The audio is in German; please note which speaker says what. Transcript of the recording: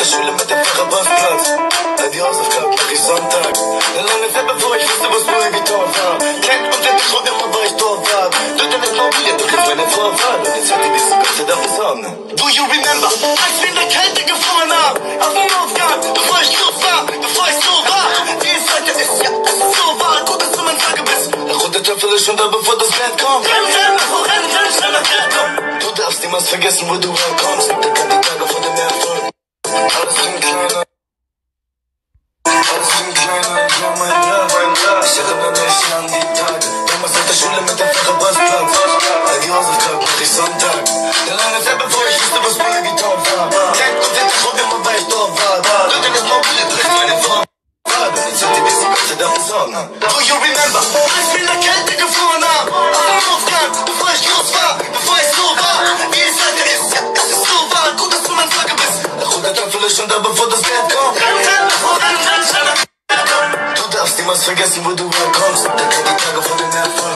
Speaker 1: Schule mit dem Fahrradplatz. Die Hausaufgaben mach ich Sonntag. Eine lange Zeit bevor ich wusste, was Louis Vuitton war. Klein und endlich schon immer war ich Torwart. Dort in der Immobilie, du kennst meine Vorwahl. Und jetzt hat die diese Gott sei Dank Sonne. Do you remember, als wir in der Kälte gefroren haben? Auf dem Aufgang, bevor ich groß war, bevor ich so war. Wie es heute ist, ja, es ist so wahr. Gut, dass du mein Tage bist. Der rote Töpfel ist schon da, bevor das Bett kommt. Renn, schnell nach Ghetto. Du darfst niemals vergessen, wo du herkommst. Da kann die Tage vor dem Erfolg. Alles wie ein kleiner. Alles wie ein kleiner, ja, mein Love. Ich erinnere mich an die Tage. Damals auf der Schule mit dem Fahrradplatz. Die Hausaufgaben mach ich Sonntag. Eine lange Zeit bevor ich wusste, was Louis Vuitton war. Klein und endlich schon immer war ich Torwart. Dort in der Immobilie, du kennst meine Vorwahl. Jetzt hat die diese Gott sei Dank Sonne. Do you remember, als wir in der Kälte gefroren haben? Auf dem Aufgang, bevor ich groß war, bevor ich so war. Wie es heute ist, ja, es ist so wahr. Gut, dass du mein Tage bist. Der rote Töpfel ist schon da, bevor das Bett kommt. Du darfst niemals vergessen, wo du herkommst. Da kann die Tage vor dem Erfolg.